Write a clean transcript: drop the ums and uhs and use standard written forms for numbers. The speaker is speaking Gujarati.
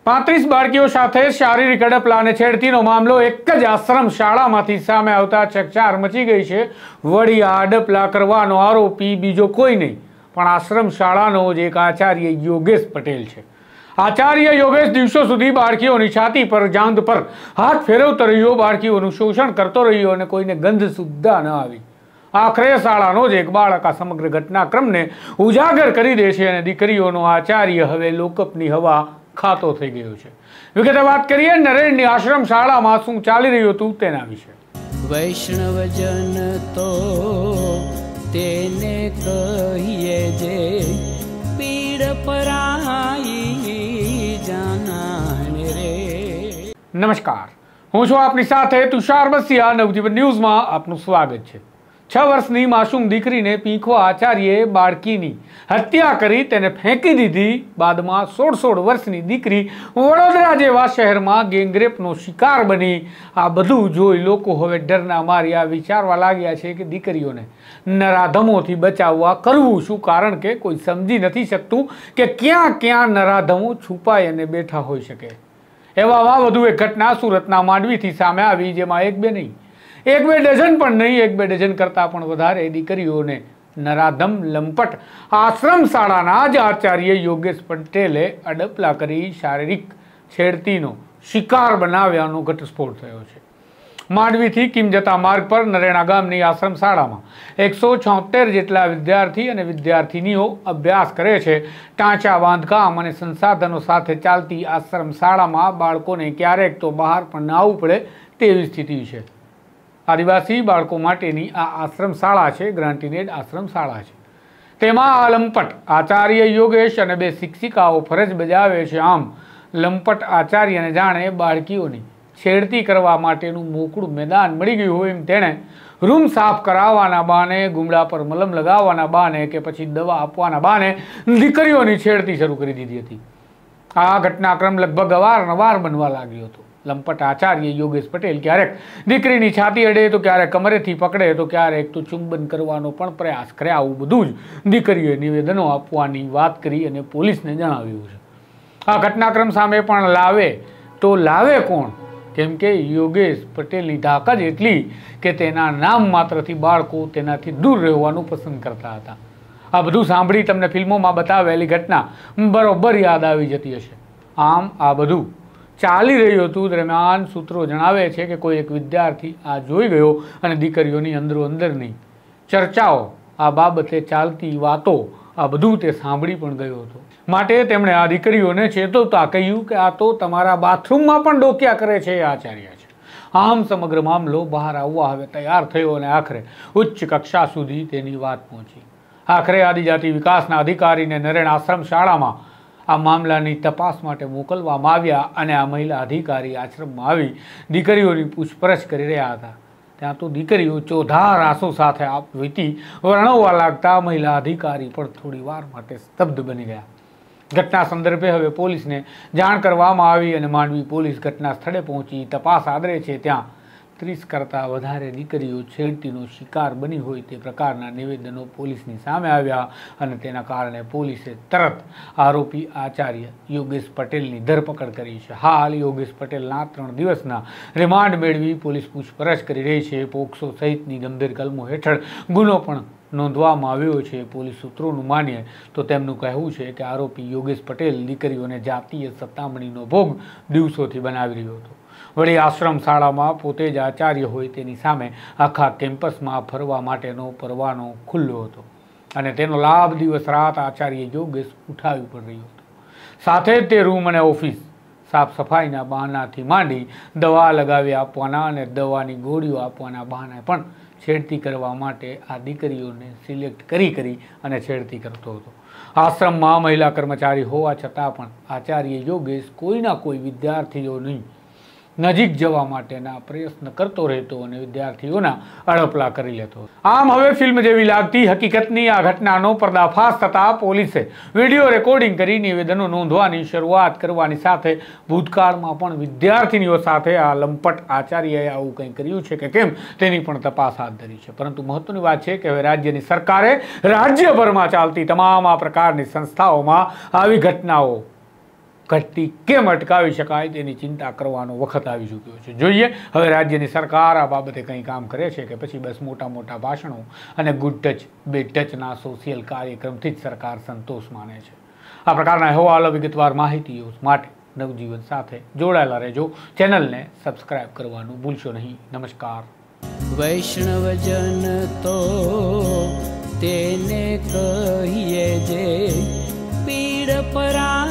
35 બાળકીઓ સાથે શારીરિક અડપલા અને છેડતીનો મામલો એક જ આશ્રમ શાળામાંથી સામે આવતા ચકચાર મચી ગઈ છે। વળી આ અડપલા કરવાનો આરોપી બીજો કોઈ નહીં પણ આશ્રમ શાળાનો જ એક આચાર્ય યોગેશ પટેલ છે। આચાર્ય યોગેશ દિવસો સુધી બાળકીઓની છાતી પર જાંઘ પર હાથ ફેરવતો રહ્યો, બાળકીઓનું શોષણ કરતો રહ્યો અને કોઈને ગંધ સુદ્ધા ન આવી। આખરે શાળાનો જ એક બાળક આ સમગ્ર ઘટનાક્રમને ઉજાગર કરી દે છે અને દીકરીઓનો આચાર્ય હવે લોકઅપની હવા ખાતો થઈ ગયો છે। વિગતે વાત કરીએ નરેણની આશ્રમ શાળામાં શું ચાલી રહ્યું હતું તેના વિશે। વૈષ્ણવજન તો તેને કહીએ જે પીડ પરાઈ જાનાને રે। નમસ્કાર, હું છું આપની સાથે તુષાર બસિયા। નવજીવન ન્યૂઝમાં આપનું સ્વાગત છે। 6 વર્ષની માસૂમ દીકરીને પીખો આચાર્યએ બાળકીની હત્યા કરી તેને ફેંકી દીધી। બાદમાં 16 વર્ષની દીકરી વડોદરા જેવા શહેરમાં ગેંગરેપનો શિકાર બની। આ બધું જોઈ લોકો હવે ડરના માર્યા વિચારવા લાગ્યા છે કે દીકરીઓને નરાધમોથી બચાવવા કરવું શું, કારણ કે કોઈ સમજી નથી શકતું કે ક્યાં ક્યાં નરાધમો છુપાઈ અને બેઠા હોઈ શકે। એવામાં વધુ એક ઘટના સુરતના માંડવીથી સામે આવી, જેમાં એક બે ડઝન પણ નહીં, 1-2 ડઝન કરતાં પણ વધારે દીકરીઓને નરાધમ લંપટ આશ્રમ શાળાના જ આચાર્ય યોગેશ પટેલે અડપલા કરી શારીરિક છેડતીનો શિકાર બનાવ્યાનો ઘટસ્ફોટ થયો છે। માંડવીથી કિમ જતા માર્ગ પર નરેણા ગામની આશ્રમ શાળામાં 176 જેટલા વિદ્યાર્થી અને વિદ્યાર્થીનીઓ અભ્યાસ કરે છે। ટાંચા બાંધકામ અને સંસાધનો સાથે ચાલતી આશ્રમ શાળામાં બાળકોને ક્યારેક તો બહાર પણ આવવું પડે તેવી સ્થિતિ છે। આદિવાસી બાળકો માટેની આ આશ્રમ શાળા છે, ગ્રાન્ટીનેડ આશ્રમ શાળા છે। તેમાં આ લંપટ આચાર્ય યોગેશ અને 2 શિક્ષિકાઓ ફરજ બજાવે છે। આમ લંપટ આચાર્યને જાણે બાળકીઓની છેડતી કરવા માટેનું મોકળું મેદાન મળી ગયું હોય એમ તેણે રૂમ સાફ કરાવવાના બહાને, ગુમડા પર મલમ લગાવવાના બહાને કે પછી દવા આપવાના બહાને દીકરીઓની છેડતી શરૂ કરી દીધી હતી। આ ઘટનાક્રમ લગભગ અવારનવાર બનવા લાગ્યો હતો। લંપટ આચાર્ય યોગેશ પટેલ ક્યારેક દીકરીની છાતી અડે તો ક્યારેક કમરેથી પકડે તો ક્યારેક તો ચુંબન કરવાનો પણ પ્રયાસ કરે। આવું બધું જ દીકરીઓએ નિવેદનો આપવાની વાત કરી અને પોલીસને જણાવ્યું છે। આ ઘટનાક્રમ સામે પણ લાવે કોણ, કેમ કે યોગેશ પટેલની તાકાત એટલી કે તેના નામ માત્રથી બાળકો તેનાથી દૂર રહેવાનું પસંદ કરતા હતા। આ બધું સાંભળી તમને ફિલ્મોમાં બતાવેલી ઘટના બરોબર યાદ આવી જતી હશે। આમ આ બધું ચાલી રહ્યું હતું દરમિયાન સૂત્રો જણાવે છે કે કોઈ એક વિદ્યાર્થી આ જોઈ ગયો અને દીકરીઓની અંદરોઅંદરની ચર્ચાઓ, આ બાબતે ચાલતી વાતો, આ બધું તે સાંભળી પણ ગયો હતો। માટે તેમણે આ દીકરીઓને ચેતવતા કહ્યું કે આ તો તમારા બાથરૂમમાં પણ ડોક્યા કરે છે એ આચાર્ય છે। આમ સમગ્ર મામલો બહાર આવવા હવે તૈયાર થયો અને આખરે ઉચ્ચ કક્ષા સુધી તેની વાત પહોંચી। આખરે આદિજાતિ વિકાસના અધિકારીને નરેણ આશ્રમ શાળામાં આ મામલાની તપાસ માટે મોકલવામાં આવ્યા અને આ મહિલા અધિકારી આશ્રમમાં આવી દીકરીઓની પૂછપરછ કરી રહ્યા હતા। ત્યાં તો દીકરીઓ ચોધાર આંસુ સાથે વીતી વર્ણવવા લાગતા મહિલા અધિકારી પણ થોડી વાર માટે સ્તબ્ધ બની ગયા। ઘટના સંદર્ભે હવે પોલીસને જાણ કરવામાં આવી અને માંડવી પોલીસ ઘટના સ્થળે પહોંચી તપાસ આદરે છે। ત્યાં 30 કરતાં વધારે દીકરીઓ છેડતીનો શિકાર બની હોય તે પ્રકારના નિવેદનો પોલીસની સામે આવ્યા અને તેના કારણે પોલીસે તરત આરોપી આચાર્ય યોગેશ પટેલની ધરપકડ કરી છે। હાલ યોગેશ પટેલના 3 દિવસના રિમાન્ડ મેળવી પોલીસ પૂછપરછ કરી રહી છે। પોક્સો સહિતની ગંભીર કલમો હેઠળ ગુનો પણ નોંધવામાં આવ્યો છે। પોલીસ સૂત્રોનું માનીએ તો તેમનું કહેવું છે કે આરોપી યોગેશ પટેલ દીકરીઓને જાતીય સતામણીનો ભોગ દિવસોથી બનાવી રહ્યો હતો। વળી આશ્રમ શાળામાં પોતે જ આચાર્ય હોય તેની સામે આખા કેમ્પસમાં ફરવા માટેનો પરવાનો ખુલ્લો હતો અને તેનો લાભ દિવસ રાત આચાર્ય યોગેશ ઉઠાવી પણ રહ્યો હતો। સાથે જ તે રૂમ અને ઓફિસ સાફ સફાઈના બહાનાથી માંડી દવા લગાવી આપવાના અને દવાની ગોળીઓ આપવાના બહાને પણ છેડતી કરવા માટે આ દીકરીઓને સિલેક્ટ કરી અને છેડતી કરતો હતો। આશ્રમમાં મહિલા કર્મચારી હોવા છતાં પણ આચાર્ય યોગેશ કોઈના કોઈ વિદ્યાર્થીઓની નજીક જવા માટેના પ્રયત્ન કરતો રહેતો અને વિદ્યાર્થીઓના અડપલા કરી લેતો। આમ હવે ફિલ્મ જેવી લાગતી હકીકતની આ ઘટનાનો પર્દાફાશ થતાં પોલીસે વિડીયો રેકોર્ડિંગ કરી નિવેદનો નોંધવાની શરૂઆત કરવાની સાથે ભૂતકાળમાં પણ વિદ્યાર્થીનીઓ સાથે આ લંપટ આચાર્યએ આવું કંઈ કર્યું છે કે કેમ તેની પણ તપાસ હાથ ધરી છે। પરંતુ મહત્વની વાત છે કે હવે રાજ્યની સરકારે રાજ્યભરમાં ચાલતી તમામ આ પ્રકારની સંસ્થાઓમાં આવી ઘટનાઓ ઘટતી કેમ અટકાવી શકાય તેની ચિંતા કરવાનો વખત આવી ચૂક્યો છે. જોઈએ હવે રાજ્યની સરકાર આ બાબતે કંઈ કામ કરે છે કે પછી બસ મોટા મોટા ભાષણો અને ગુડ ટચ બેડ ટચના સોશિયલ કાર્યક્રમથી જ સરકાર સંતોષ માને છે. આ પ્રકારના અહેવાલો વિગતવાર માહિતીઓ માટે નવજીવન સાથે જોડાયેલા રહેજો. ચેનલને સબસ્ક્રાઇબ કરવાનું ભૂલશો નહીં. નમસ્કાર. વૈષ્ણવજન તો તેને કહીએ જે પીડ પરા